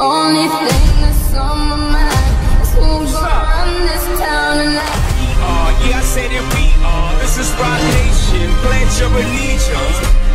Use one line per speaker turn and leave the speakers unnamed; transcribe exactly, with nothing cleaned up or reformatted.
only thing that's on my mind is who's gonna run this town tonight.
We are, yeah, I said it, we are. This is Rock Nation. Pledge your allegiance.